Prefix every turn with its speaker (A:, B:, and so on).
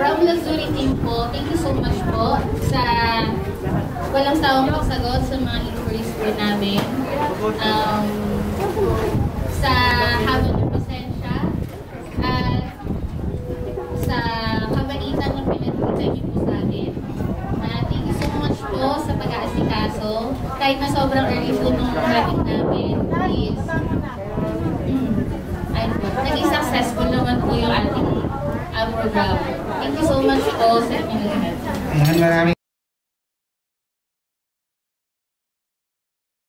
A: From Luxury Team po, thank you so much po sa walang sawang pagsagot sa mga inquiries po namin. Sa haba ng pasensya at sa kabalitan ng pinagkita niyo po sa akin. Thank you so much po sa pag-aasikaso. Kahit na sobrang early po nung meeting namin is naging successful naman po yung ating program. Thank you so much po sa inyo lahat.
B: Maraming